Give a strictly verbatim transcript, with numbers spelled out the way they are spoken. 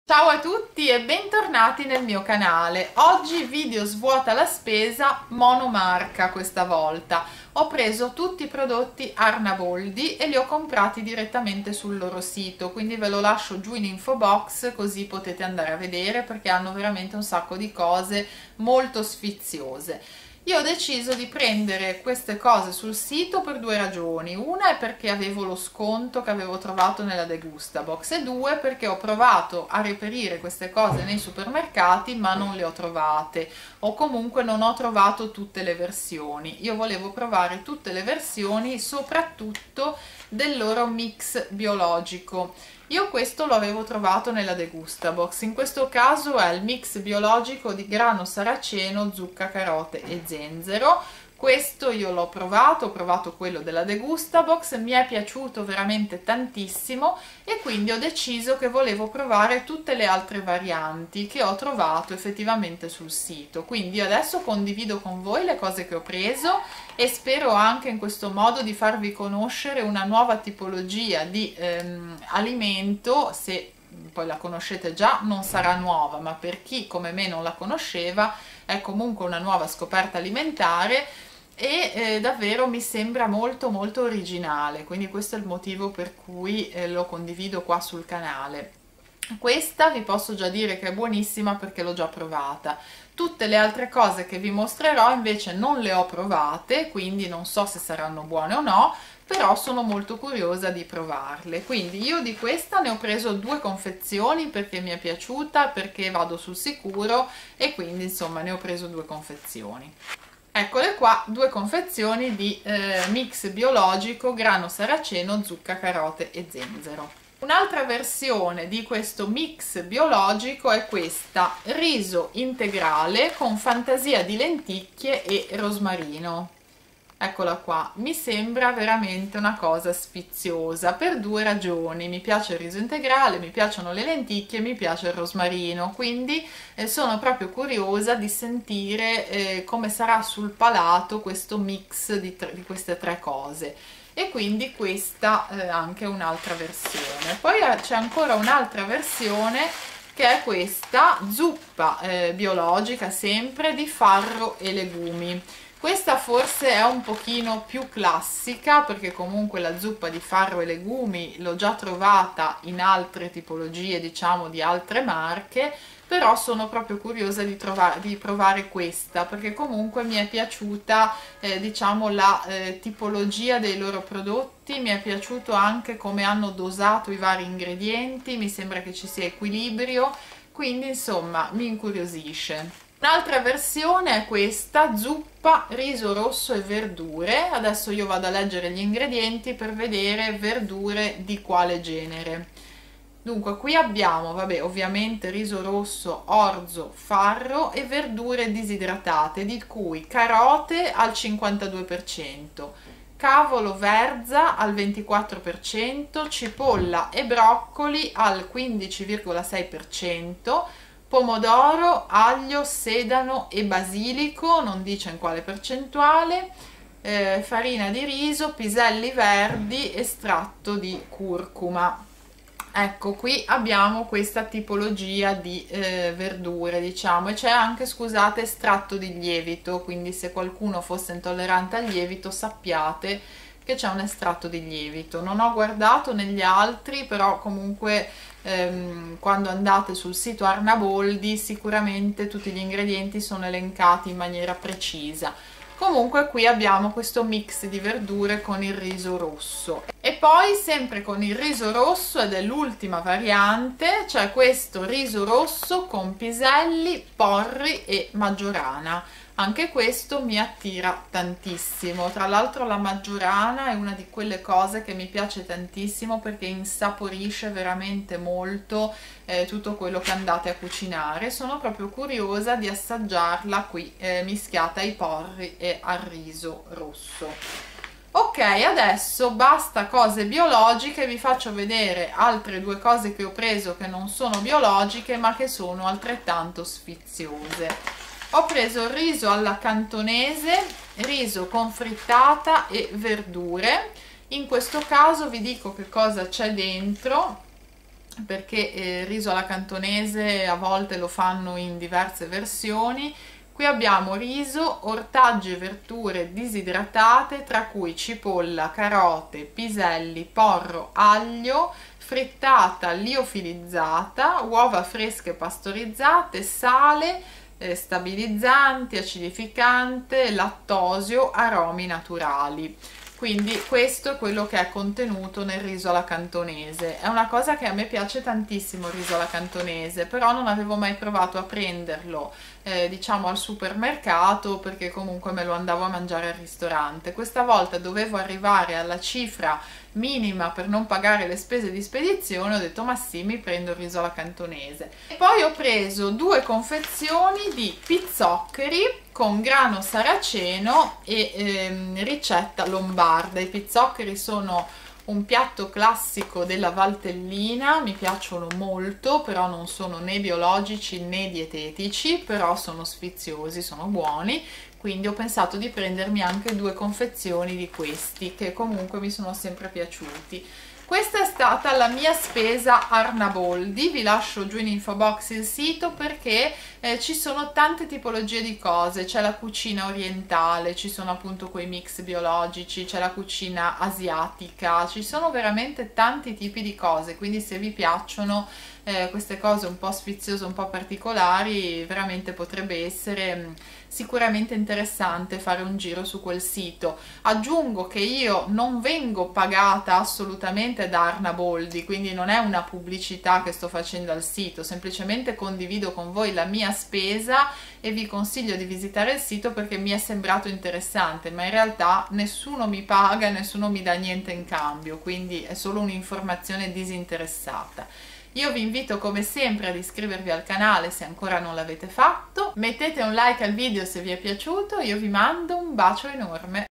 Ciao a tutti e bentornati nel mio canale. Oggi video svuota la spesa monomarca questa volta. Ho preso tutti i prodotti Arnaboldi e li ho comprati direttamente sul loro sito, quindi ve lo lascio giù in info box così potete andare a vedere perché hanno veramente un sacco di cose molto sfiziose. Io ho deciso di prendere queste cose sul sito per due ragioni. Una è perché avevo lo sconto che avevo trovato nella Degustabox e due perché ho provato a reperire queste cose nei supermercati ma non le ho trovate, o comunque non ho trovato tutte le versioni. Io volevo provare tutte le versioni, soprattutto del loro mix biologico. Io questo lo avevo trovato nella Degustabox, in questo caso è il mix biologico di grano saraceno, zucca, carote e zenzero. Questo io l'ho provato, ho provato quello della Degustabox, mi è piaciuto veramente tantissimo e quindi ho deciso che volevo provare tutte le altre varianti che ho trovato effettivamente sul sito. Quindi adesso condivido con voi le cose che ho preso e spero anche in questo modo di farvi conoscere una nuova tipologia di ehm, alimento. Se poi la conoscete già non sarà nuova, ma per chi come me non la conosceva è comunque una nuova scoperta alimentare e eh, davvero mi sembra molto molto originale, quindi questo è il motivo per cui eh, lo condivido qua sul canale. Questa vi posso già dire che è buonissima perché l'ho già provata. Tutte le altre cose che vi mostrerò invece non le ho provate, quindi non so se saranno buone o no, però sono molto curiosa di provarle. Quindi io di questa ne ho preso due confezioni perché mi è piaciuta, perché vado sul sicuro e quindi insomma ne ho preso due confezioni. Eccole qua, due confezioni di eh, mix biologico grano saraceno, zucca, carote e zenzero. Un'altra versione di questo mix biologico è questa, riso integrale con fantasia di lenticchie e rosmarino. Eccola qua, mi sembra veramente una cosa sfiziosa per due ragioni: mi piace il riso integrale, mi piacciono le lenticchie, mi piace il rosmarino, quindi eh, sono proprio curiosa di sentire eh, come sarà sul palato questo mix di, di queste tre cose. E quindi questa è eh, anche un'altra versione. Poi c'è ancora un'altra versione che è questa zuppa eh, biologica sempre di farro e legumi. Questa forse è un pochino più classica perché comunque la zuppa di farro e legumi l'ho già trovata in altre tipologie, diciamo di altre marche, però sono proprio curiosa di, trovare, di provare questa perché comunque mi è piaciuta eh, diciamo la eh, tipologia dei loro prodotti, mi è piaciuto anche come hanno dosato i vari ingredienti, mi sembra che ci sia equilibrio, quindi insomma mi incuriosisce. Un'altra versione è questa, zuppa, riso rosso e verdure. Adesso io vado a leggere gli ingredienti per vedere verdure di quale genere. Dunque qui abbiamo, vabbè, ovviamente riso rosso, orzo, farro e verdure disidratate, di cui carote al cinquantadue per cento, cavolo verza al ventiquattro per cento, cipolla e broccoli al quindici virgola sei per cento, pomodoro, aglio, sedano e basilico, non dice in quale percentuale, eh, farina di riso, piselli verdi, estratto di curcuma. Ecco, qui abbiamo questa tipologia di eh, verdure, diciamo, e c'è anche, scusate, estratto di lievito, quindi se qualcuno fosse intollerante al lievito sappiate che c'è un estratto di lievito. Non ho guardato negli altri, però comunque ehm, quando andate sul sito Arnaboldi sicuramente tutti gli ingredienti sono elencati in maniera precisa. Comunque qui abbiamo questo mix di verdure con il riso rosso e poi sempre con il riso rosso, ed è l'ultima variante, c'è questo riso rosso con piselli, porri e maggiorana. Anche questo mi attira tantissimo. Tra l'altro la maggiorana è una di quelle cose che mi piace tantissimo perché insaporisce veramente molto eh, tutto quello che andate a cucinare. Sono proprio curiosa di assaggiarla qui eh, mischiata ai porri e al riso rosso. Ok, adesso basta cose biologiche, vi faccio vedere altre due cose che ho preso che non sono biologiche ma che sono altrettanto sfiziose. Ho preso il riso alla cantonese, riso con frittata e verdure. In questo caso vi dico che cosa c'è dentro. perché eh, riso alla cantonese a volte lo fanno in diverse versioni. Qui abbiamo riso, ortaggi e verdure disidratate, tra cui cipolla, carote, piselli, porro, aglio, frittata liofilizzata, uova fresche pastorizzate, sale, eh, stabilizzanti, acidificante, lattosio, aromi naturali. Quindi questo è quello che è contenuto nel riso alla cantonese. È una cosa che a me piace tantissimo, il riso alla cantonese, però non avevo mai provato a prenderlo eh, diciamo al supermercato, perché comunque me lo andavo a mangiare al ristorante. Questa volta dovevo arrivare alla cifra minima per non pagare le spese di spedizione, ho detto ma sì, mi prendo il riso alla cantonese. E poi ho preso due confezioni di pizzoccheri con grano saraceno e ehm, ricetta lombarda. I pizzoccheri sono un piatto classico della Valtellina, mi piacciono molto, però non sono né biologici né dietetici, però sono sfiziosi, sono buoni, quindi ho pensato di prendermi anche due confezioni di questi, che comunque mi sono sempre piaciuti. Questa è stata la mia spesa Arnaboldi, vi lascio giù in info box il sito perché eh, ci sono tante tipologie di cose, c'è la cucina orientale, ci sono appunto quei mix biologici, c'è la cucina asiatica, ci sono veramente tanti tipi di cose, quindi se vi piacciono eh, queste cose un po' sfiziose, un po' particolari, veramente potrebbe essere mh, sicuramente interessante fare un giro su quel sito. Aggiungo che io non vengo pagata assolutamente da Arnaboldi, quindi non è una pubblicità che sto facendo al sito, semplicemente condivido con voi la mia spesa e vi consiglio di visitare il sito perché mi è sembrato interessante, ma in realtà nessuno mi paga, nessuno mi dà niente in cambio, quindi è solo un'informazione disinteressata. Io vi invito come sempre ad iscrivervi al canale se ancora non l'avete fatto, mettete un like al video se vi è piaciuto, io vi mando un bacio enorme.